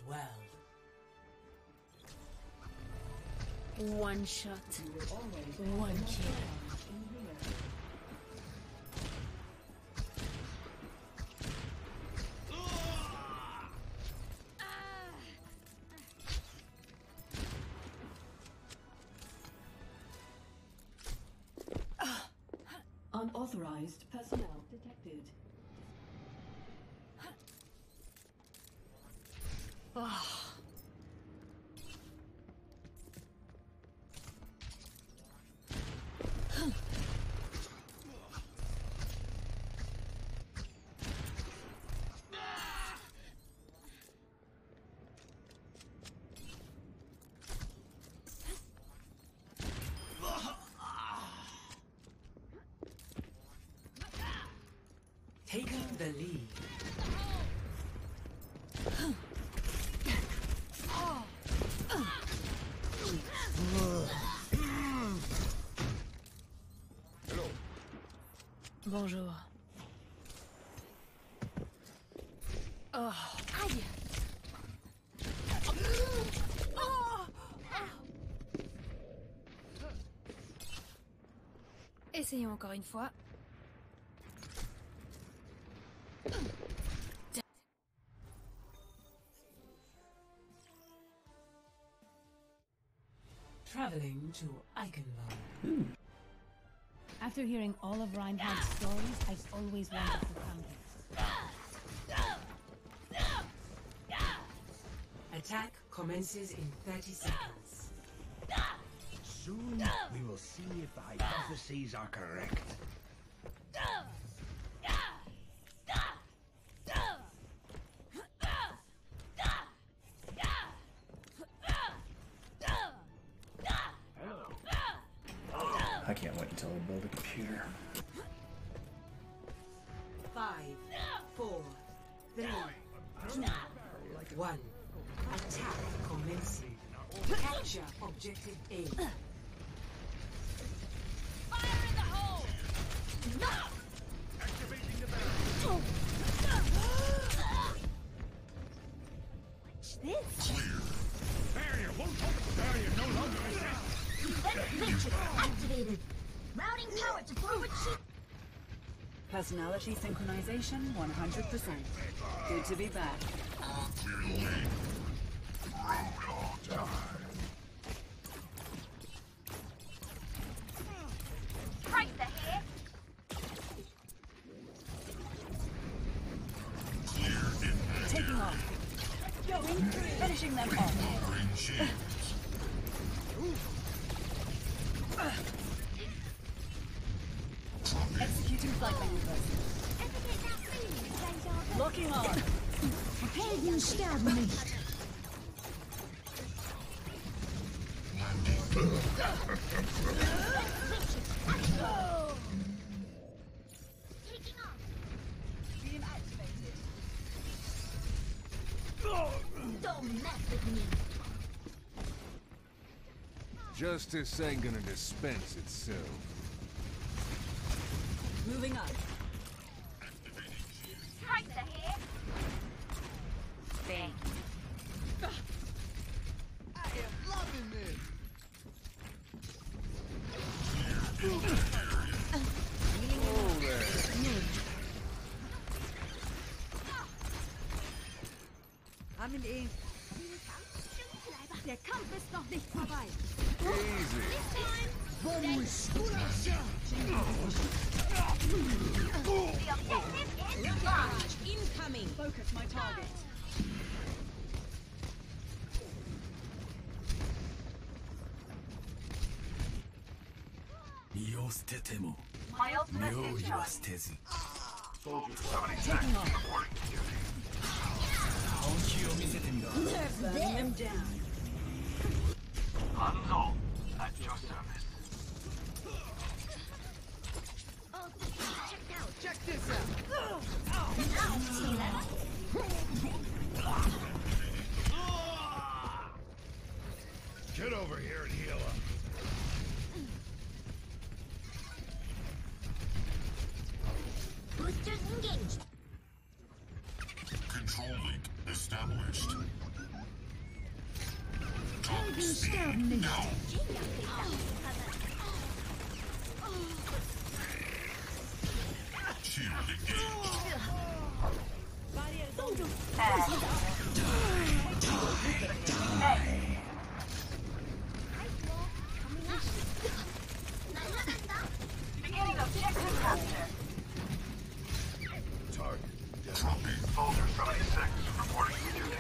well. One shot, one kill. Unauthorized personnel detected. Taking the lead. Hello. Bonjour. Oh, aïe. Essayons encore une fois. Traveling to Eichenwald. After hearing all of Reinhardt's stories, I've always wanted to come here. Attack commences in 30 seconds. Soon we will see if the hypotheses are correct. I can't wait until I build a computer. 5, 4, 3, 2, 1. Attack commencing. Capture objective A. Fire in the hole! Activating the barrel. Watch this. Barrier won't hold. Barrier no longer exists. Matrix activated. Routing power to forward shield. Personality synchronization 100%. Good to be back. Tracer here. Taking off. Going through. Finishing them off. Executing flight maneuvers. Locking on. Helden sterben nicht. Taking off. Beam activated. Don't mess with me. Justice ain't gonna dispense itself. Moving up. Tracer here. Bang. I am loving this. Oh, there. Coming in. Der Kampf ist noch nicht vorbei. Easy. The objective is large. Incoming. Focus my target. My ultimate is yours. Taking off. Burning them down. Hanzo, at your service. Checked out. Check this out. Get over here and heal up. Boosters engaged. Control link established. sterben nicht. Beginning objective capture. Target. Soldier 76 reporting to duty.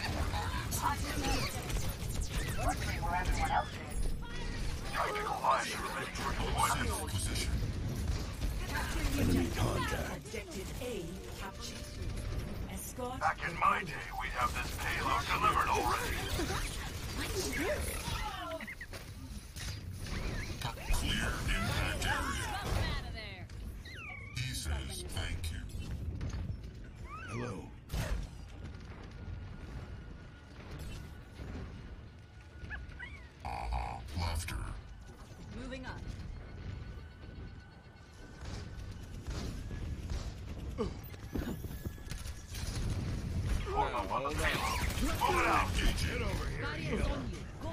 Wondering where everyone else is. Tactical visor deployed in position. Enemy contact. Objective A captured. Escort. Back in my day, we'd have this payload delivered already. Clear impact area. Out of there. He says thank you. Hello. Laughter. Moving on. Hold up on the payload. Move it out. Get over here. Barriers on you. Go.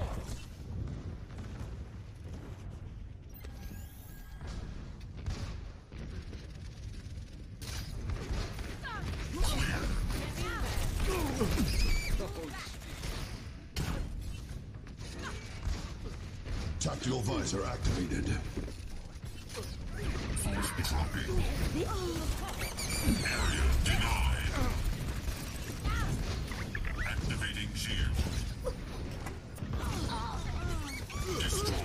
Tactical visor activated. Force dropping. Area denied. Activating shield. Destroyed.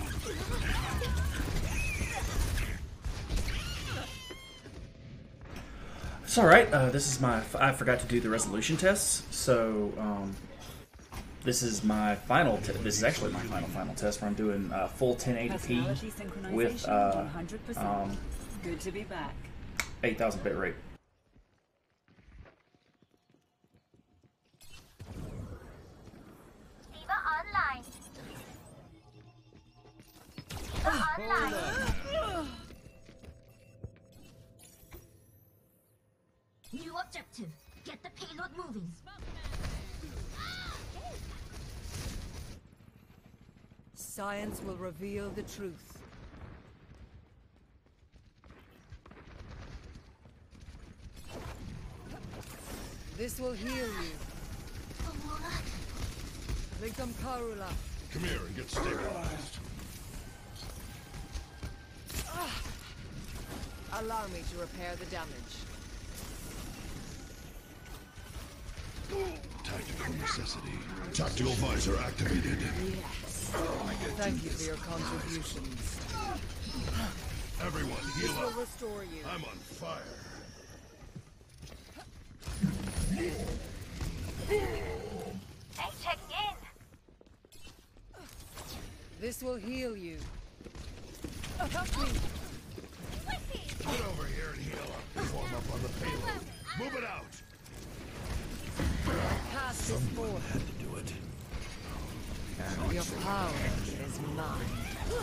It's alright. This is my. I forgot to do the resolution tests, so this is my final. This is actually my final test where I'm doing full 1080p with 100%. Good to be back. 8,000 bit rate. Diva online. Online. New objective. Get the payload moving. Science will reveal the truth. This will heal you. Victim Karula. Come here and get stabilized. Allow me to repair the damage. Tactical necessity. Tactical visor activated. Yes. Thank you for your contributions. Everyone, heal This will up. restore you. I'm on fire. Hey, checking in. This will heal you. Get over here and heal up. Form up on the payload. Move it out. Cast this forth. Had to do it. Your power is mine.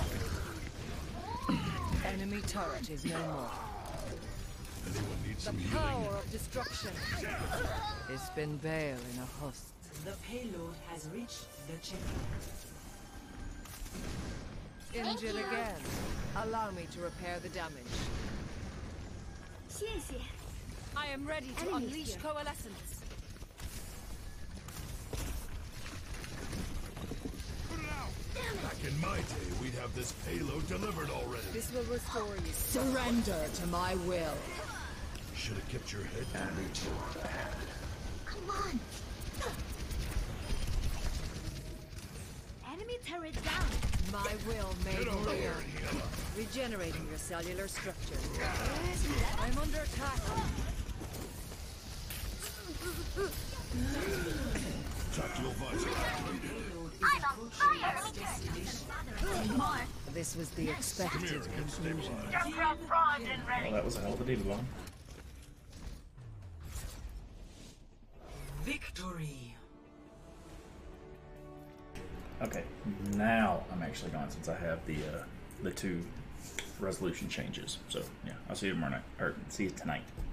Enemy turret is no more. Anyone needs The some healing? power of destruction. It's been Baal in a host. The payload has reached the checkpoint. Injured again. Allow me to repair the damage. I am ready to Enemies unleash here. coalescence. Put it out. Back in my day, we'd have this payload delivered already. This will restore you. Surrender to my will. Should have kept your head down. Come on. Enemy turret down. My will made Get over real. here and heal up. Regenerating your cellular structure. I'm under attack. Tactical visor activated. I'm on fire. This was the expected Come here and get conclusion. stabilized. Well, that was a hell of a deal long. Victory. Okay, now I'm actually gone since I have the two resolution changes. So yeah, I'll see you tomorrow night, or see you tonight.